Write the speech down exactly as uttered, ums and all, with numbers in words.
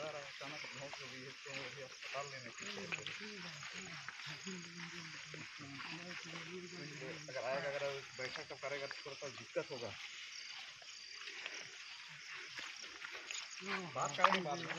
बता रहा है अचानक भैंस हो गई है तो अभी अस्पताल लेने की अगर आएगा अगर बैठा कब करेगा तो थोड़ा सा दिक्कत होगा। बात करेंगे बाद में।